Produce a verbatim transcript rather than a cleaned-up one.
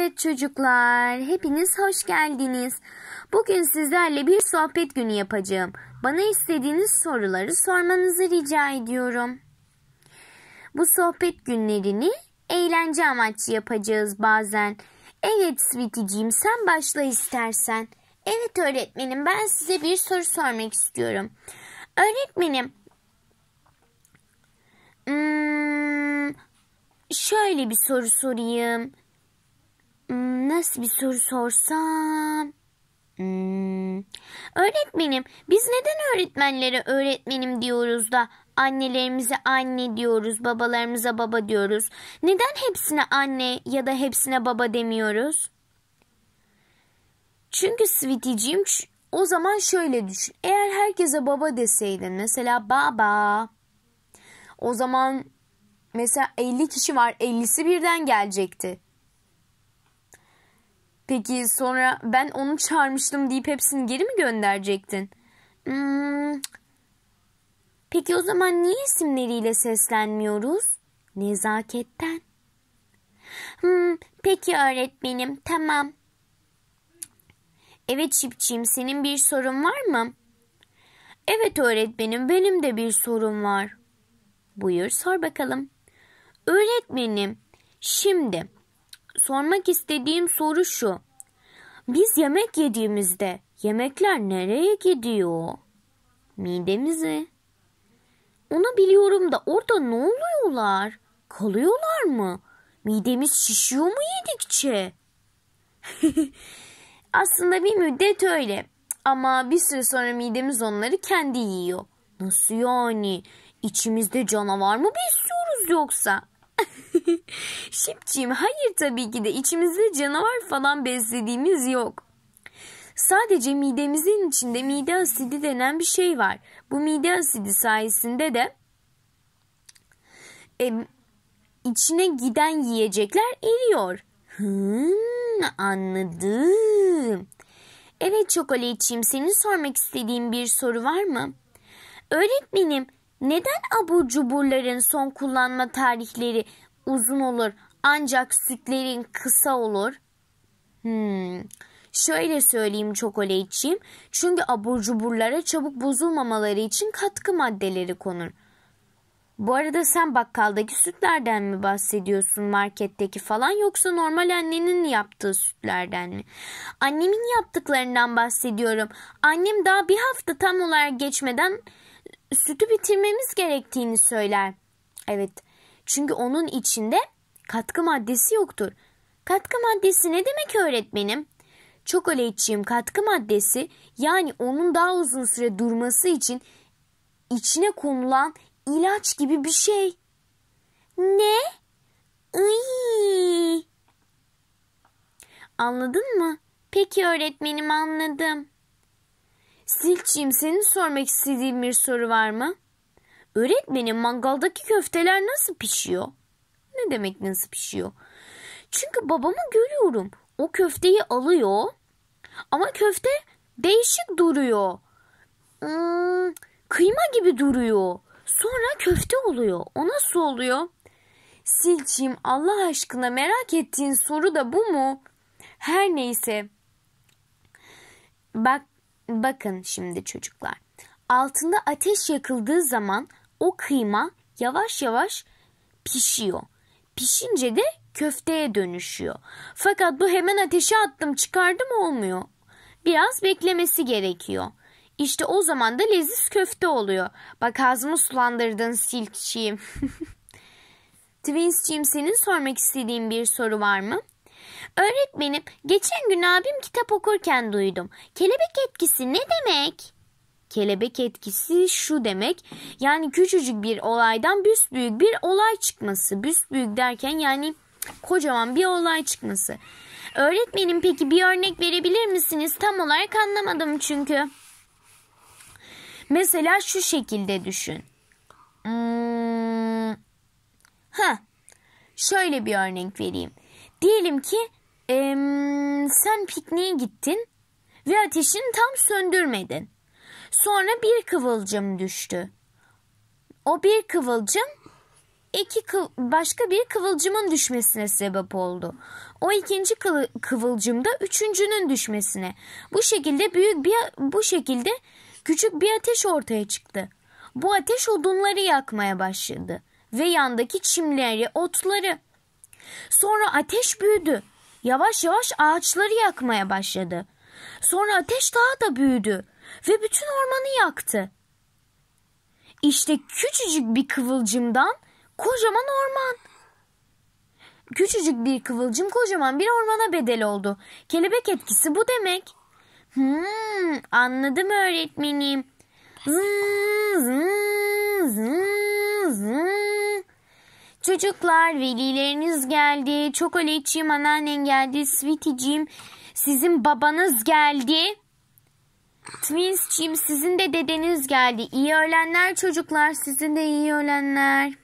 Evet çocuklar, hepiniz hoş geldiniz. Bugün sizlerle bir sohbet günü yapacağım. Bana istediğiniz soruları sormanızı rica ediyorum. Bu sohbet günlerini eğlence amaçlı yapacağız bazen. Evet Sweetie'ciğim, sen başla istersen. Evet öğretmenim, ben size bir soru sormak istiyorum. Öğretmenim, hmm, şöyle bir soru sorayım. Nasıl bir soru sorsam? Hmm. Öğretmenim, biz neden öğretmenlere öğretmenim diyoruz da annelerimize anne diyoruz, babalarımıza baba diyoruz? Neden hepsine anne ya da hepsine baba demiyoruz? Çünkü Sweetie'ciğim, o zaman şöyle düşün. Eğer herkese baba deseydin, mesela baba, o zaman mesela elli kişi var, ellisi birden gelecekti. Peki sonra ben onu çağırmıştım deyip hepsini geri mi gönderecektin? Hmm. Peki o zaman niye isimleriyle seslenmiyoruz? Nezaketten. Hmm. Peki öğretmenim, tamam. Evet Çipçiğim, senin bir sorun var mı? Evet öğretmenim, benim de bir sorum var. Buyur, sor bakalım. Öğretmenim, şimdi sormak istediğim soru şu. Biz yemek yediğimizde yemekler nereye gidiyor? Midemize. Onu biliyorum da orada ne oluyorlar? Kalıyorlar mı? Midemiz şişiyor mu yedikçe? Aslında bir müddet öyle. Ama bir süre sonra midemiz onları kendi yiyor. Nasıl yani? İçimizde canavar mı besliyoruz yoksa? Şipçiğim, hayır tabii ki de içimizde canavar falan beslediğimiz yok. Sadece midemizin içinde mide asidi denen bir şey var. Bu mide asidi sayesinde de e, içine giden yiyecekler eriyor. Hmm, anladım. Evet Çokolateciğim, senin sormak istediğin bir soru var mı? Öğretmenim, neden abur cuburların son kullanma tarihleri uzun olur ancak sütlerin kısa olur? Hmm. Şöyle söyleyeyim Çokolateciğim. Çünkü abur cuburlara çabuk bozulmamaları için katkı maddeleri konur. Bu arada sen bakkaldaki sütlerden mi bahsediyorsun, marketteki falan, yoksa normal annenin yaptığı sütlerden mi? Annemin yaptıklarından bahsediyorum. Annem daha bir hafta tam olarak geçmeden sütü bitirmemiz gerektiğini söyler. Evet, çünkü onun içinde katkı maddesi yoktur. Katkı maddesi ne demek öğretmenim? Çokolateciğim, katkı maddesi yani onun daha uzun süre durması için içine konulan ilaç gibi bir şey. Ne? Iy. Anladın mı? Peki öğretmenim, anladım. Silçiğim, senin sormak istediğin bir soru var mı? Öğretmenim, mangaldaki köfteler nasıl pişiyor? Ne demek nasıl pişiyor? Çünkü babamı görüyorum. O köfteyi alıyor ama köfte değişik duruyor. Hmm, kıyma gibi duruyor. Sonra köfte oluyor. O nasıl oluyor? Silçiğim, Allah aşkına merak ettiğin soru da bu mu? Her neyse. Bak, bakın şimdi çocuklar. Altında ateş yakıldığı zaman o kıyma yavaş yavaş pişiyor. Pişince de köfteye dönüşüyor. Fakat bu hemen ateşe attım çıkardım olmuyor. Biraz beklemesi gerekiyor. İşte o zaman da leziz köfte oluyor. Bak ağzımı sulandırdın Silkçiğim. Twins'ciğim, senin sormak istediğin bir soru var mı? Öğretmenim, geçen gün abim kitap okurken duydum. Kelebek etkisi ne demek? Kelebek etkisi şu demek, yani küçücük bir olaydan büsbüyük bir olay çıkması. Büsbüyük derken yani kocaman bir olay çıkması. Öğretmenim, peki bir örnek verebilir misiniz? Tam olarak anlamadım çünkü. Mesela şu şekilde düşün. Hmm. Heh, şöyle bir örnek vereyim. Diyelim ki ee, sen pikniğe gittin ve ateşini tam söndürmedin. Sonra bir kıvılcım düştü. O bir kıvılcım iki kıv- başka bir kıvılcımın düşmesine sebep oldu. O ikinci kıv- kıvılcım da üçüncünün düşmesine. Bu şekilde büyük bir bu şekilde küçük bir ateş ortaya çıktı. Bu ateş odunları yakmaya başladı ve yandaki çimleri, otları. Sonra ateş büyüdü. Yavaş yavaş ağaçları yakmaya başladı. Sonra ateş daha da büyüdü ve bütün ormanı yaktı. İşte küçücük bir kıvılcımdan kocaman orman. Küçücük bir kıvılcım kocaman bir ormana bedel oldu. Kelebek etkisi bu demek. Hmm, anladım öğretmenim. Zın, zın, zın, zın. Çocuklar, velileriniz geldi. Çokolatçığım, anneannen geldi. Sweetie'cim, sizin babanız geldi. Twins'cim, sizin de dedeniz geldi. İyi öğlenler çocuklar, sizin de iyi öğlenler.